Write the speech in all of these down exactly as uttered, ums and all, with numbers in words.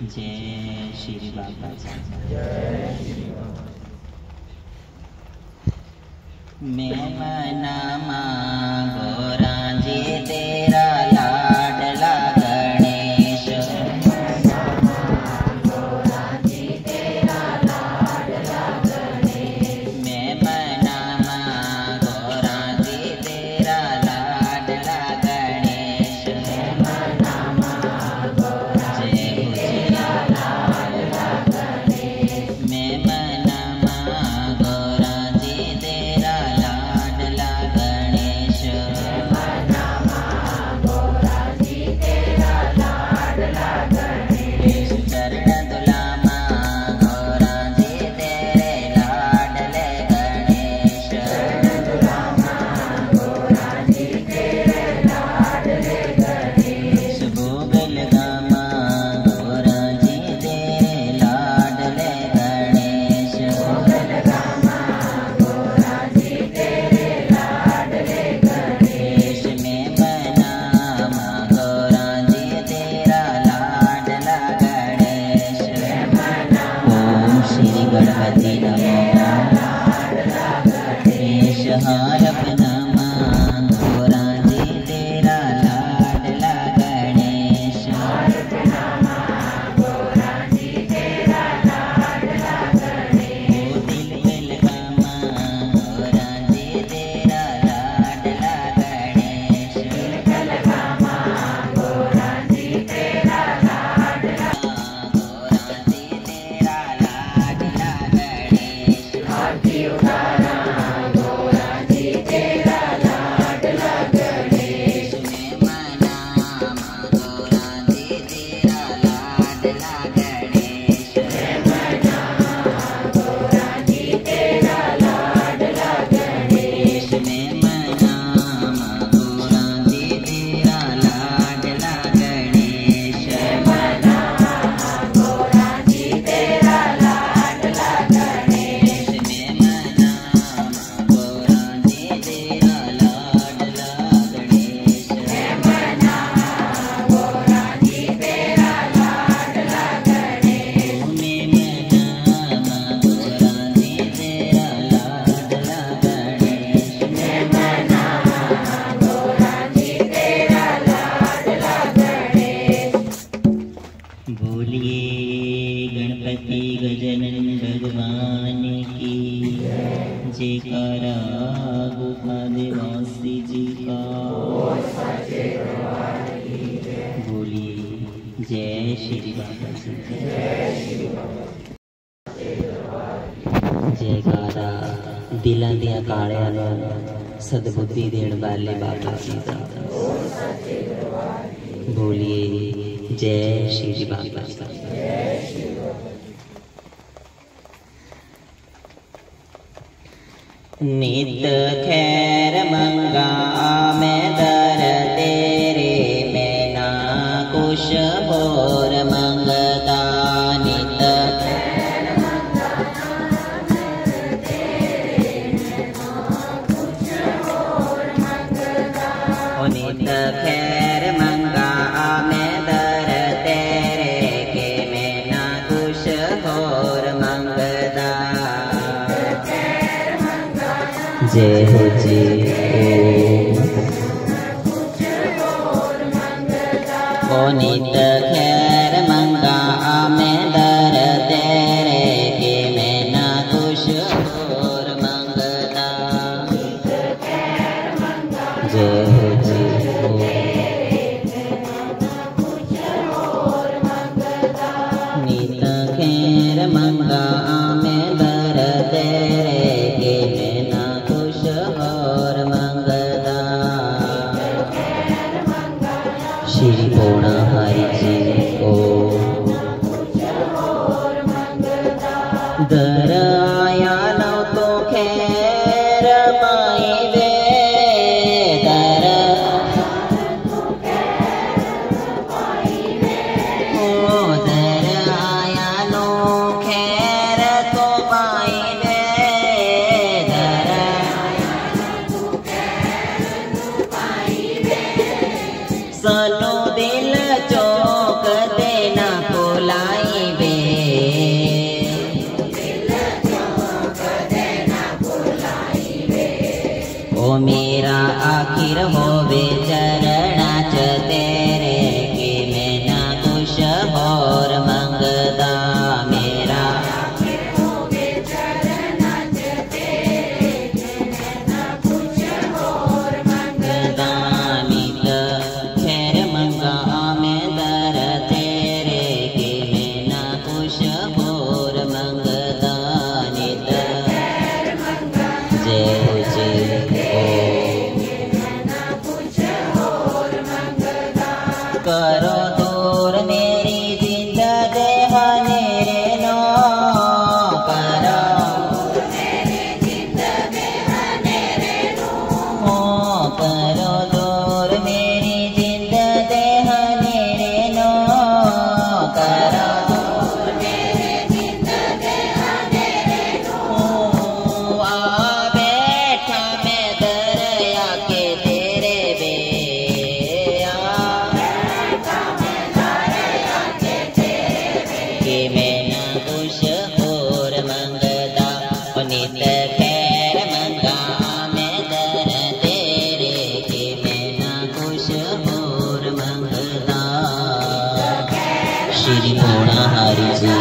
जय श्री बाबा जी। मैं मना गोरा जी तेरा लाडला गणेश, मैं मना गोरा जी तेरा लाडला गणेश, मैं मना गोरा जी तेरा लाडला गणेश, चरण दुलामा गोरा जी तेरे लाडले गणेश, भोगल गामा गोरा जी तेरे लाडले गणेश, मैं मना गोरा जी तेरा लाडला गणेश। ओम श्री गणपति नमो, गणेश हारप नमा गोरा जी तेरा लाडला गणेश, ओ दिल दिल गामा गोरा जी तेरा लाडला गणेश, गोरा जी तेरा लाडला गणेश, मैं मना गोरा जी तेरा लाडला गणेश, मैं मना गोरा जी तेरा लाडला गणेश, मैं मना गोरा जी तेरा लाडला गणेश, मैं मना गोरा जी तेरा लाडला गणेश, बोलिए गणपति गजानन भगवान की जयकारा, गुफा देवासी जी का बोलिए जय श्री बाबा जी। जयकारा दिलों दिया कालियां नूं सदबुद्धि देण वाले बाबा जी का बोलिए जय श्री बाबा जी। नित खैर मंगा मैं दर तेरे, मैं ना कुछ और मंगता, नित ओ नित खैर मंगा मैं दर तेरे, के मैं ना कुछ और मंगता। जय हो जी ओ नित खैर मंगा मैं दर तेरे, के मैं ना कुछ और मंगता। जय हो जी नित खैर मंगा मैं दर तेरे, के मैं ना कुछ और मंगता। श्री पूर्णा हरि जी को दर आया नो तो खैर पाई वे, दर ओ दर आया नो खैर तो पाई वे, दर सानू दिल चौक देना भुलाए, ओ मेरा आखिर होवे चरणा च तेरे कि मैं ना कुछ होर मंगदा। मेरा आखिर होवे चरणा च तेरे कि मैं ना कुछ होर मंगदा। नित खैर मंगा मैं दर तेरे कि मैं ना कुछ होर मंगदा। नित खैर मंगा जय हो करो दूर मेरी जिंदगी हनेरे नो। करो मेरी जिंदगी हनेरे नो। करो दूर मेरी जिंदगी हनेरे नो। करो दूर मेरी जिंदगी हनेरे नो। आ बैठा मैं दरिया के तेरे बे नित खैर मंगा मैं दर तेरे कि मैं ना कुछ होर मंगदा। श्री भोला हरि जी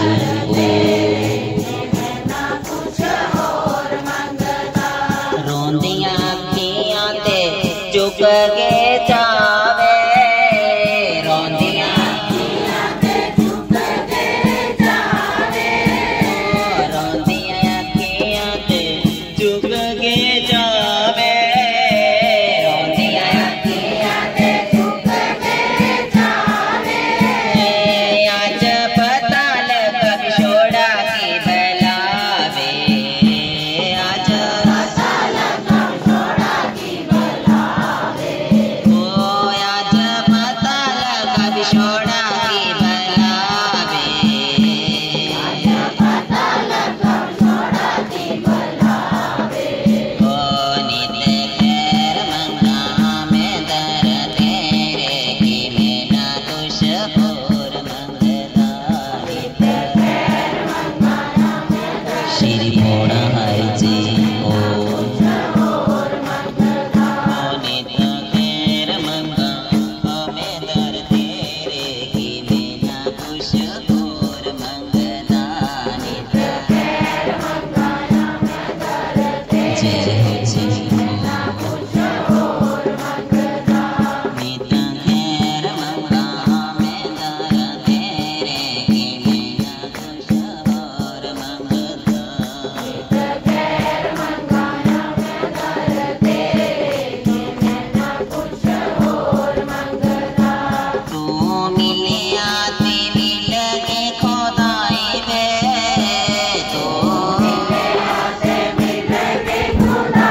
रोंदियां अखियां ते चुक के जावे। रोंदियां अखियां ते चुक के जावे। रोंदियां अखियां ते चुक के जावे। रोंदियां अखियां ते चुक के जावे। आज पता लगा छोड़ा की बलावे। आज पता लगा छोड़ा की बलावे। ओ आज पता लगा छोड़ा की बलावे। आज पता लगा छोड़ा की बलावे। ओ नित खैर मंगा मैं दर तेरे कि मैं ना कुछ होर मंगदा। नित खैर मंगा श्री भोला हरि जी ओ नित खैर मंगा मैं दर तेरे कि मैं ना कुछ होर मंगदा। नित खैर मंगा जय हो जी नित खैर मंगा मैं दर तेरे कि मैं ना कुछ होर मंगदा। नित खैर मंगा मैं दर तेरे कि मैं ना कुछ होर मंगदा। तू मिलिया ते मिल के खोदाई वे। तू मिलिया ते मिल के खोदाई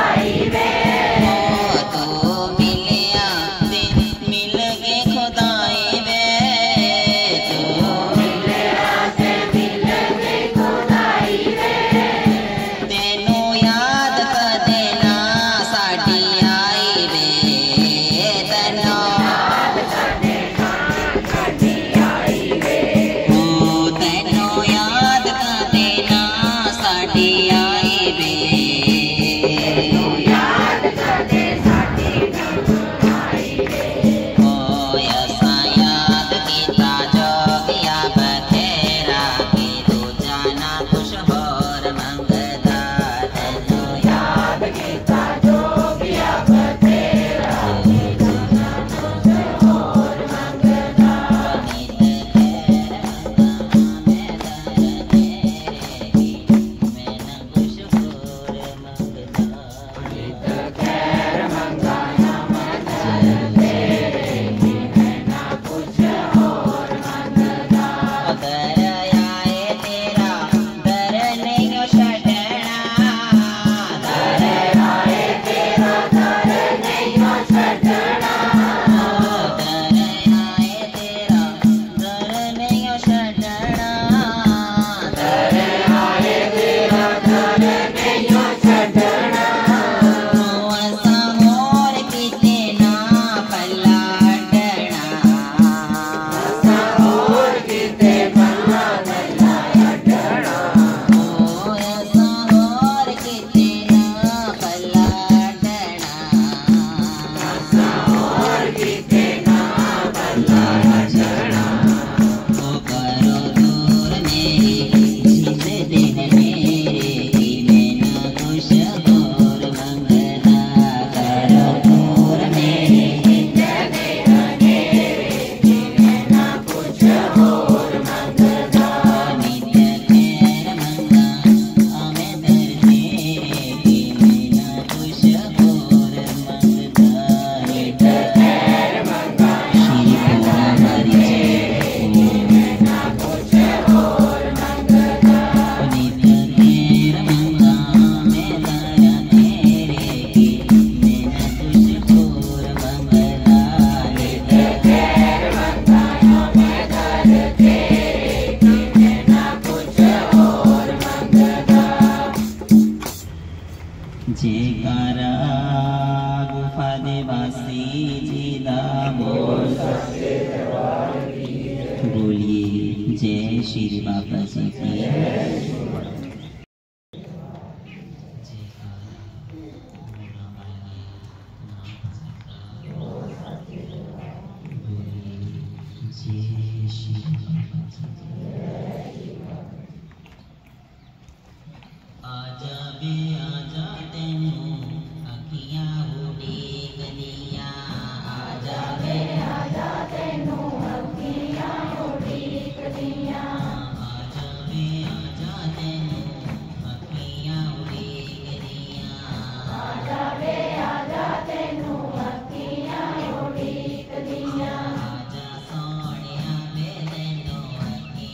जयकारा गुफा देवासी जी दा बोल। बोलिए जय श्री बाबा जी की। आजा बे आजा तेनू अखियां उड़ीक दियां। आजा बे आजा तेनू अखियां उड़ीक दियां। आजा बे आजा तेनू अखियां उड़ीक दियां। आजा बे आजा तेनू अखियां उड़ीक दियां। आजा सोहणिया बे तेनू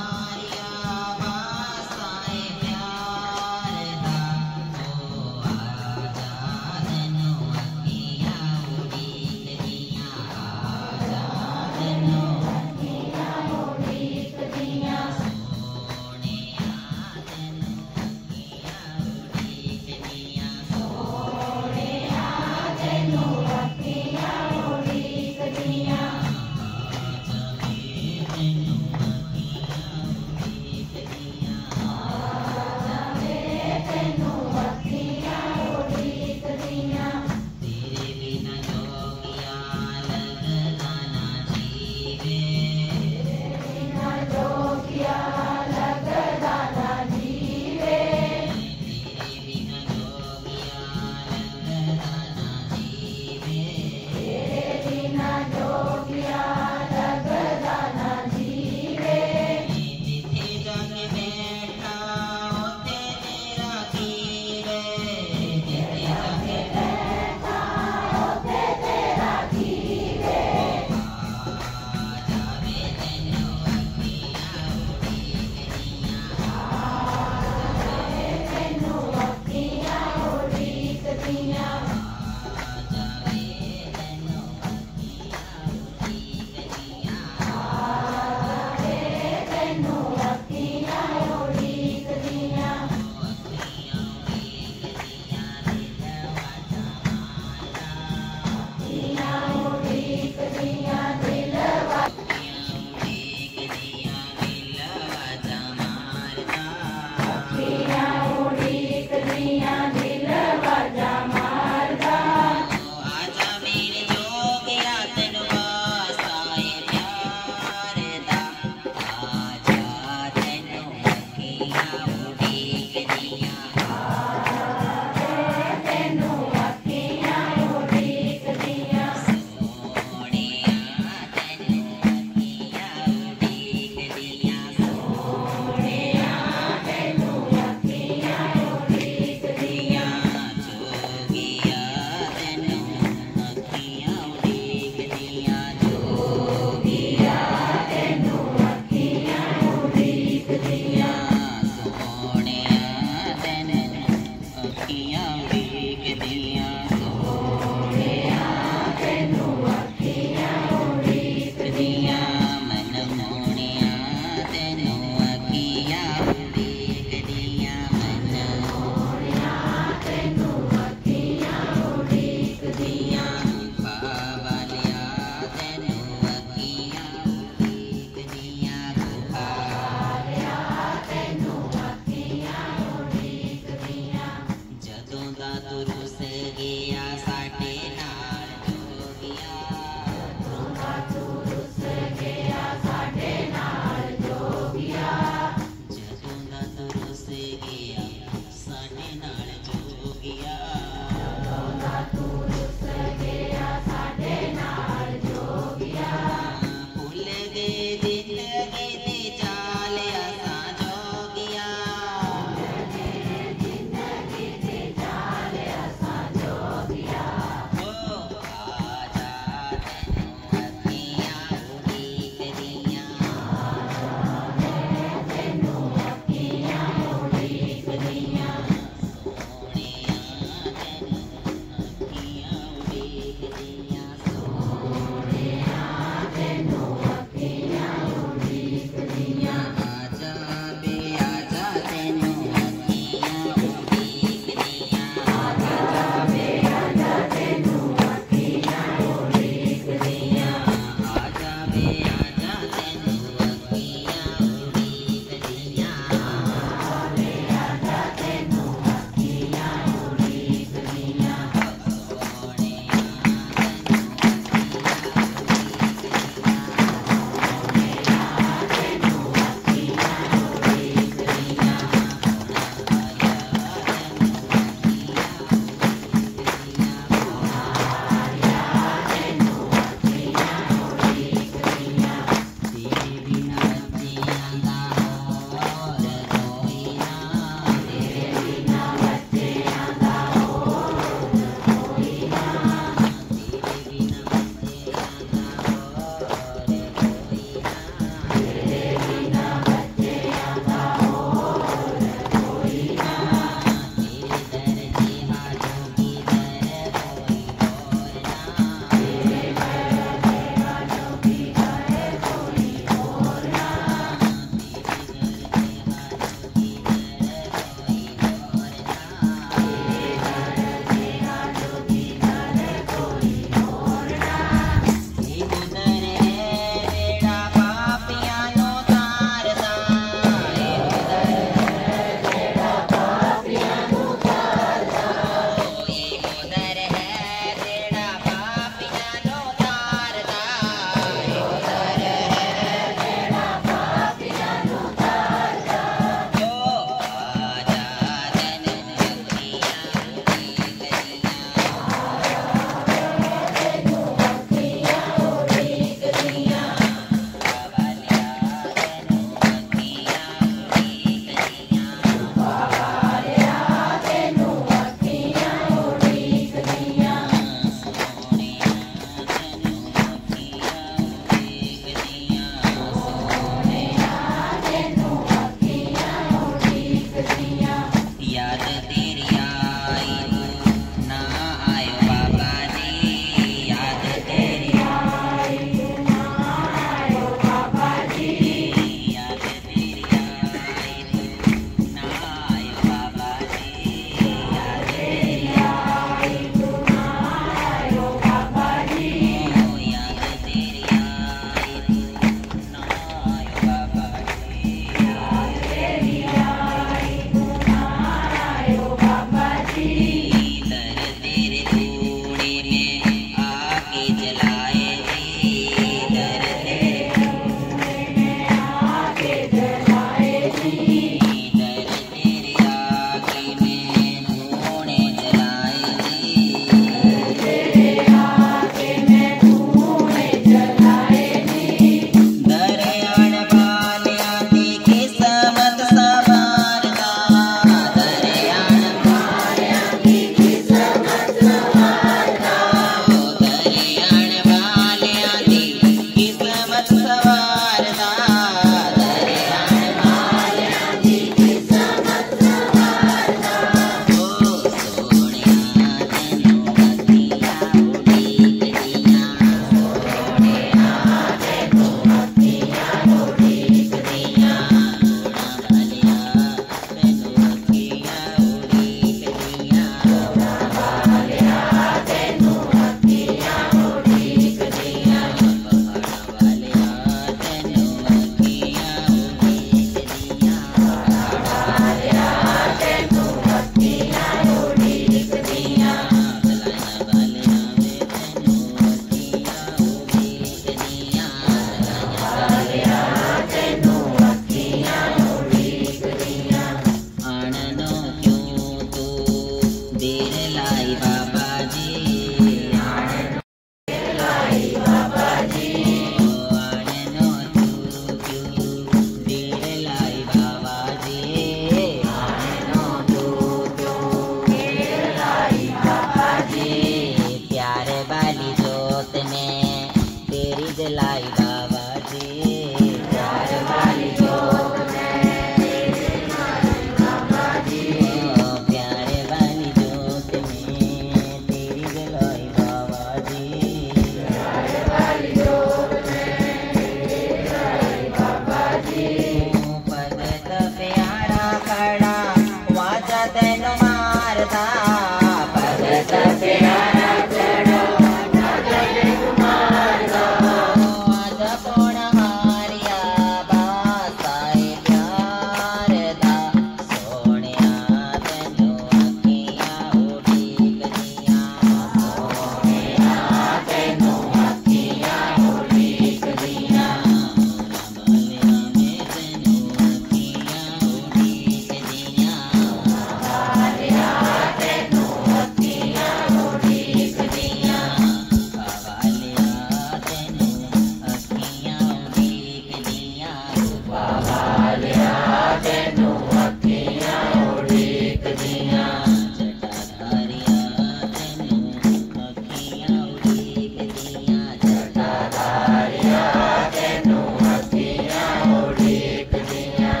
जोत में तेरी जलाई बाबा जी। प्यार वाली जोत में तेरी जलाई बाबा जी। ओ प्यारे वाली जोत में तेरी जलाई बाबा जी। प्यारे वाली जोत में तेरी जलाई बाबा जी। भगत प्यारा खड़ा वाजा तेनो मारदा। भगत प्यारा खड़ा वाजा तेनो मारदा। वाजा कोण हारिया बासाए प्यार दा। सोनिया तेनो अखियां उड़ीक दियां। सोनिया तेनो अखियां उड़ीक दियां। रमलिया में तेनो अखियां उड़ीक दियां। रमलिया तेनो अखियां उड़ीक दियां। रमलिया तेनो अखियां उड़ीक दियां। रमलिया तेनो अखियां उड़ीक दियां। जटाधारिया तेनो अखियां उड़ीक दियां। जटाधारिया तेनो अखियां उड़ीक दियां।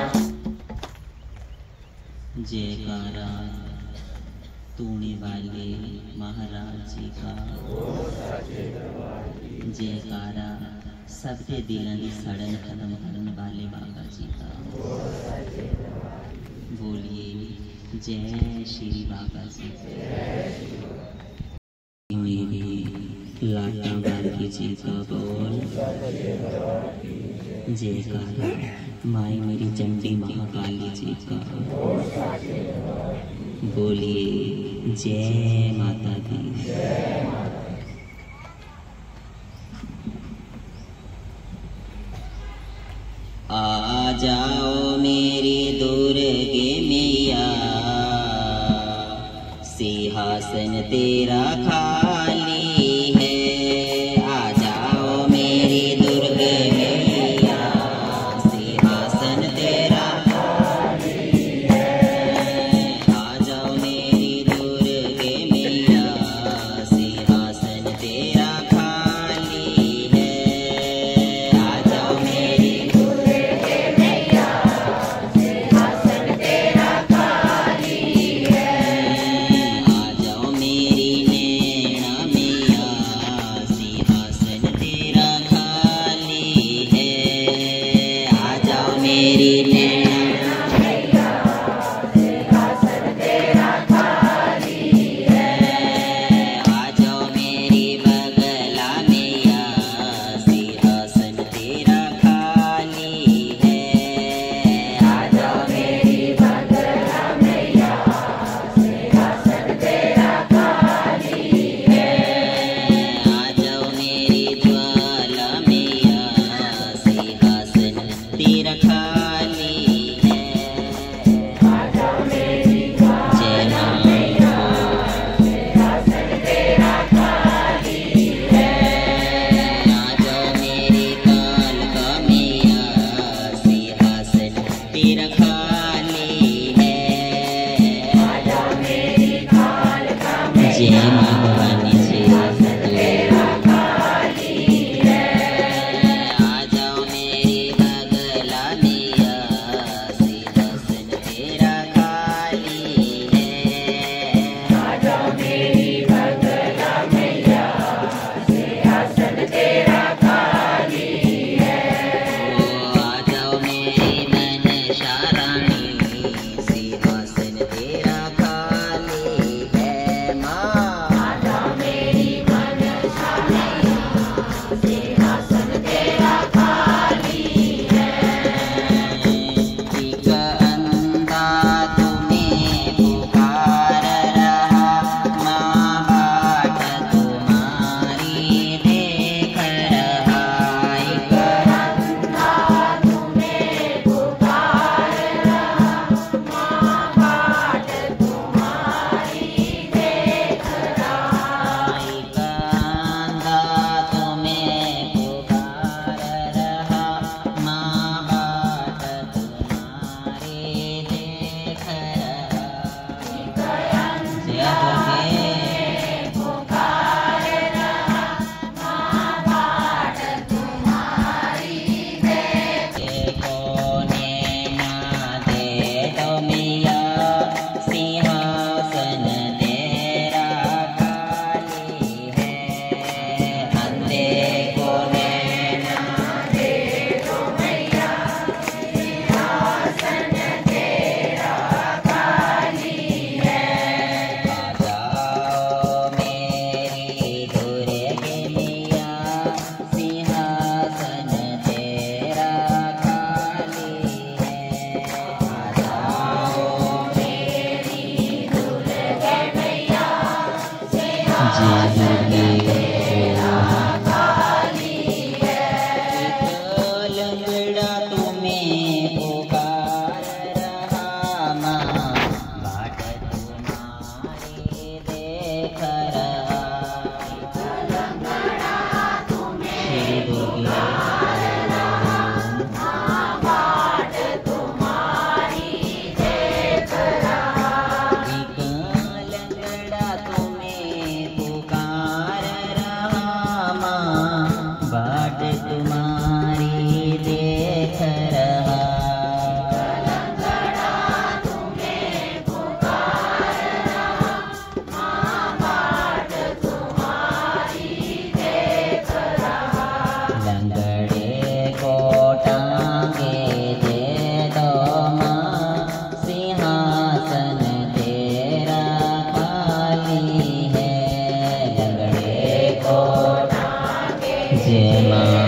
जयकारा तूने वाले महाराज जी का। जयकारा सबके दिलों की सड़न खत्म करने वाले बाबा जी का। बोलिए जय श्री बाबा जी। मेरी लाटा बाकी जी का बोल। जयकारा माई मेरी चंडी महाकाली जी का। बोलिए जय माता दी। आ जाओ मेरी दुर्गे मैया। सिंहासन तेरा खाली है। आ जाओ मेरी दुर्गे मैया। सिंहासन तेरा खाली है। आ जाओ मेरी दुर्गे मैया। सिंहासन तेरा खाली है। आ जाओ मेरी दुर्गे मैया। सिंहासन तेरा खाली है। आ जाओ मेरी जय माँ।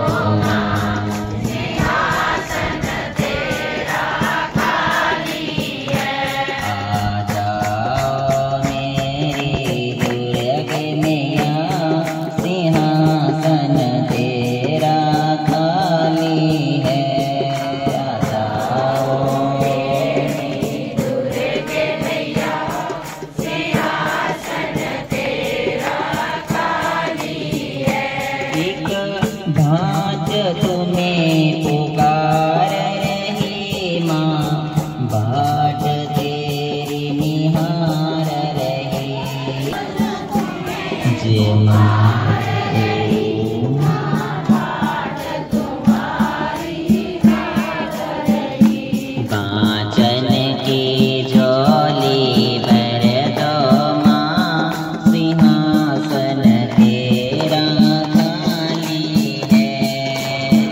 तुम्हें पुकार रही माँ, बाट तेरी निहार रही। जय माँ। बाँचन की झोली भर दो माँ, सिंहासन तेरा खाली है।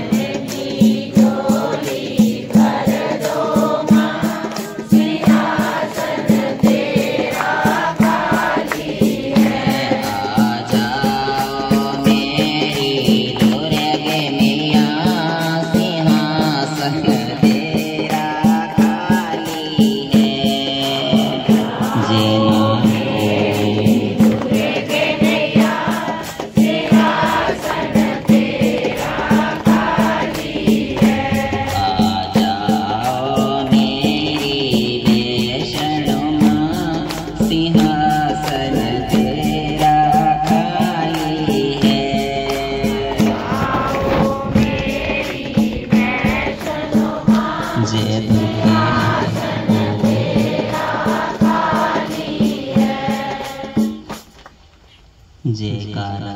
जयकारा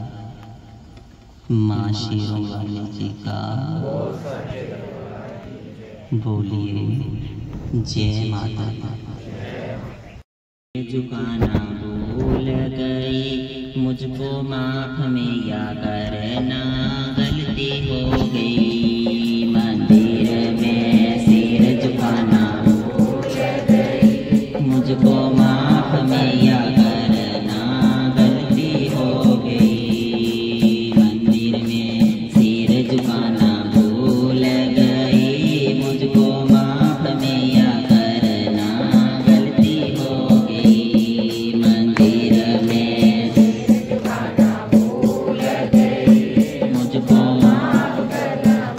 माँ शेरों वाली जी का बोलिए। जय माता दी। झुकाना भूल गई, मुझको माफ मैया करना, गलती हो गई मंदिर में सिर झुकाना भूल गई, मुझको माफ मैया करना, गलती हो गई मंदिर में सिर झुकाना भूल गई, मुझको माफ मैया करना, गलती हो गई मंदिर में सिर झुकाना भूल गई, मुझको माफ करना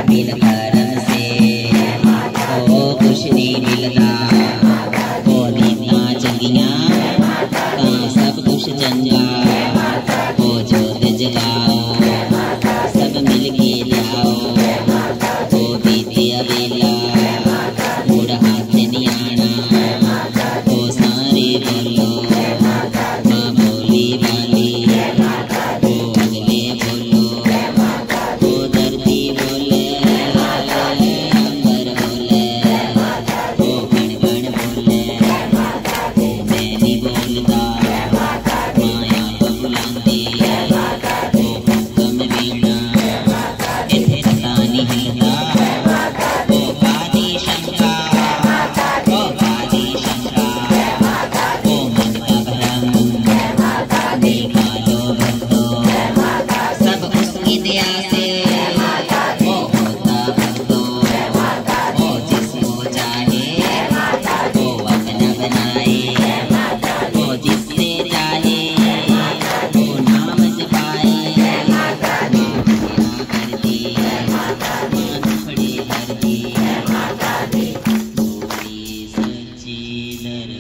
बिन करम से ओ कुछ नहीं मिलता। ओ नीतियां चंगियां तां सब कुछ चंगा। ओ जोत जगाओ सब मिल के लियाओ। ओ बीतिया वेला मुड़ हाथ नहीं आना। ओ सारे बोलो मां बोली वाली। ओ अगले बोलो ओ धरती बोले अंबर बोले ओ गण गण बोले। ओ मैं नहीं बोलता माया तो बुलांदी। ओ हुक्म वीणा इथे पता नहीं हिलदा। ओ कादी शंका ओ कादी शंका ओ मन का भ्रम निकालो भक्तो सब उसकी दया से ओ होता भक्तो। ओ जिसको चाहे ओ अपना बनाए। ओ जिससे चाहे वो नाम जपाए। मां मेरा करती मां दुखड़े करती बोली सच्ची दरबार।